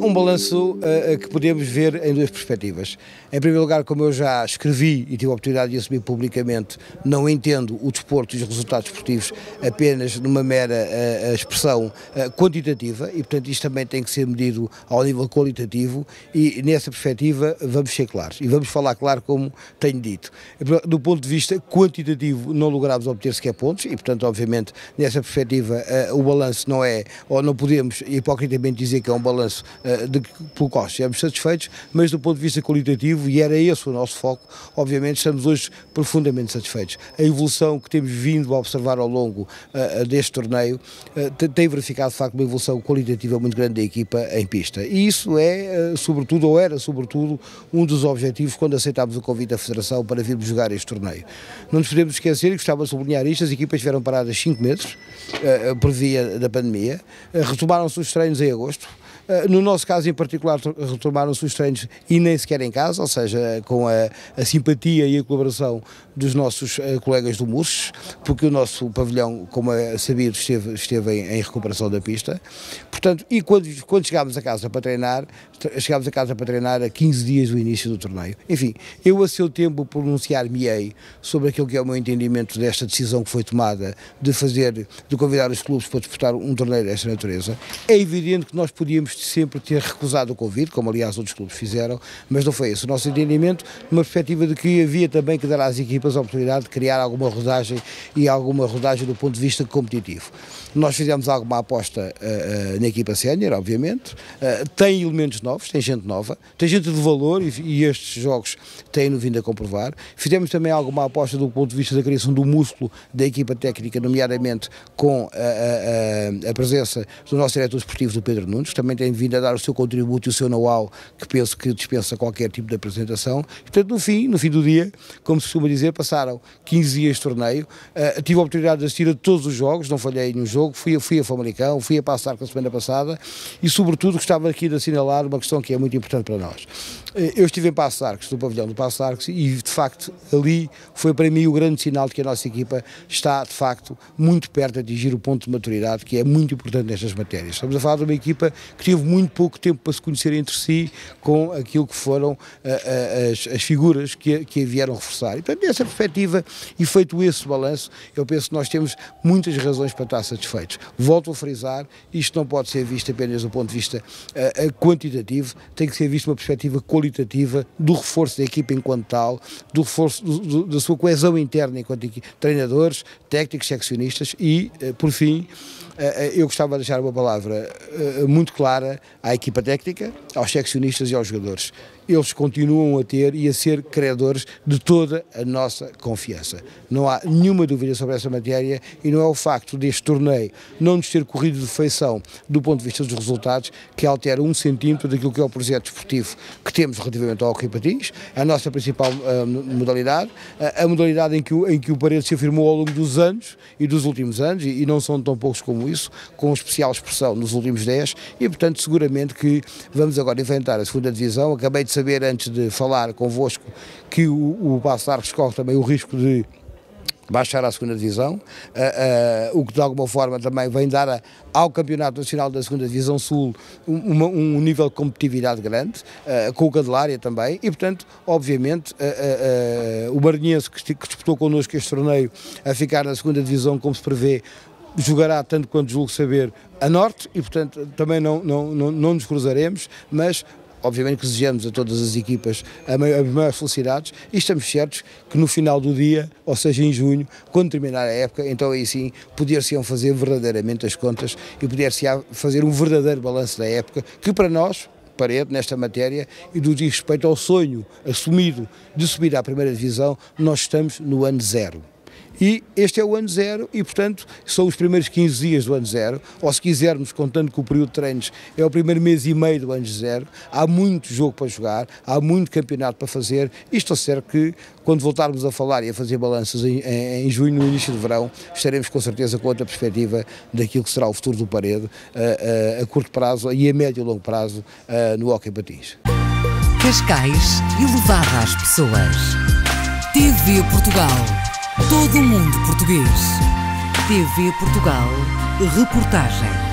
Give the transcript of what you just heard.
Um balanço que podemos ver em duas perspectivas. Em primeiro lugar, como eu já escrevi e tive a oportunidade de assumir publicamente, não entendo o desporto e os resultados esportivos apenas numa mera expressão quantitativa e, portanto, isto também tem que ser medido ao nível qualitativo e, nessa perspectiva, vamos ser claros e vamos falar claro como tenho dito. Do ponto de vista quantitativo, não lográmos obter sequer pontos e, portanto, obviamente, nessa perspectiva, o balanço não é, ou não podemos hipocritamente dizer que é um balanço pelo qual estamos satisfeitos, mas do ponto de vista qualitativo, e era esse o nosso foco, obviamente estamos hoje profundamente satisfeitos. A evolução que temos vindo a observar ao longo deste torneio tem verificado de facto uma evolução qualitativa muito grande da equipa em pista e isso é sobretudo, ou era sobretudo, um dos objetivos quando aceitámos o convite da Federação para virmos jogar este torneio. Não nos podemos esquecer, e gostava de sublinhar isto, as equipas estiveram paradas 5 meses por via da pandemia, retomaram-se os treinos em agosto. No nosso caso em particular retomaram-se os treinos e nem sequer em casa, ou seja, com a simpatia e a colaboração dos nossos colegas do MURSS, porque o nosso pavilhão, como é sabido, esteve em recuperação da pista. Portanto, e quando chegámos a casa para treinar a 15 dias do início do torneio. Enfim, eu a seu tempo pronunciar-me-ei sobre aquilo que é o meu entendimento desta decisão que foi tomada de convidar os clubes para disputar um torneio desta natureza. É evidente que nós podíamos sempre ter recusado o convite, como aliás outros clubes fizeram, mas não foi esse o nosso entendimento, numa perspectiva de que havia também que dar às equipas a oportunidade de criar alguma rodagem e alguma rodagem do ponto de vista competitivo. Nós fizemos alguma aposta na equipa sénior, obviamente, tem elementos novos, tem gente nova, tem gente de valor e estes jogos têm-no vindo a comprovar. Fizemos também alguma aposta do ponto de vista da criação do músculo da equipa técnica, nomeadamente com a presença do nosso diretor esportivo, do Pedro Nunes, que também tem vindo a dar o seu contributo e o seu know-how, que penso que dispensa qualquer tipo de apresentação. E, portanto, no fim do dia, como se costuma dizer, passaram 15 dias de torneio, tive a oportunidade de assistir a todos os jogos, não falhei nenhum jogo, fui a Famalicão, fui a Paços de Arcos a semana passada e, sobretudo, gostava aqui de assinalar uma questão que é muito importante para nós. Eu estive em Paços de Arcos, no pavilhão do Paços de Arcos, e, de facto, ali foi para mim o grande sinal de que a nossa equipa está, de facto, muito perto de atingir o ponto de maturidade, que é muito importante nestas matérias. Estamos a falar de uma equipa que teve muito pouco tempo para se conhecer entre si com aquilo que foram as figuras que a vieram reforçar. E, portanto, nessa perspectiva, e feito esse balanço, eu penso que nós temos muitas razões para estar satisfeitos. Volto a frisar, isto não pode ser visto apenas do ponto de vista quantitativo, tem que ser visto uma perspectiva qualitativa do reforço da equipa enquanto tal, do reforço da sua coesão interna enquanto treinadores, técnicos, seccionistas e, por fim, eu gostava de deixar uma palavra muito clara à equipa técnica, aos seccionistas e aos jogadores. Eles continuam a ter e a ser credores de toda a nossa confiança. Não há nenhuma dúvida sobre essa matéria e não é o facto deste torneio não nos ter corrido de feição do ponto de vista dos resultados que altera 1 centímetro daquilo que é o projeto desportivo que temos relativamente ao hockey patins, a nossa principal modalidade, a modalidade em que o Paredes se afirmou ao longo dos anos e dos últimos anos, e não são tão poucos como isso, com especial expressão nos últimos 10, e portanto seguramente que vamos agora enfrentar a segunda divisão. Acabei de saber antes de falar convosco que o Paços de Arcos corre também o risco de baixar à segunda divisão, o que de alguma forma também vem dar ao Campeonato Nacional da Segunda Divisão Sul um nível de competitividade grande, com o Candelária também, e portanto, obviamente, o Maranhense que disputou connosco este torneio a ficar na segunda divisão, como se prevê, jogará, tanto quanto julgo saber, a norte e portanto também não nos cruzaremos, mas obviamente que desejamos a todas as equipas as maiores felicidades e estamos certos que no final do dia, ou seja em junho, quando terminar a época, então aí sim poder-se-ão fazer verdadeiramente as contas e poder-se-á fazer um verdadeiro balanço da época, que para nós, Parede, nesta matéria, e do diz respeito ao sonho assumido de subir à primeira divisão, nós estamos no ano zero. E este é o ano zero e, portanto, são os primeiros 15 dias do ano zero, ou se quisermos, contando que o período de treinos é o primeiro mês e meio do ano zero, há muito jogo para jogar, há muito campeonato para fazer, e estou certo que, quando voltarmos a falar e a fazer balanças em junho, no início de verão, estaremos com certeza com outra perspectiva daquilo que será o futuro do Parede, a curto prazo e a médio e longo prazo no hóquei patins. Cascais, elevada às pessoas. TV Portugal. Todo o mundo português. TV Portugal. Reportagem.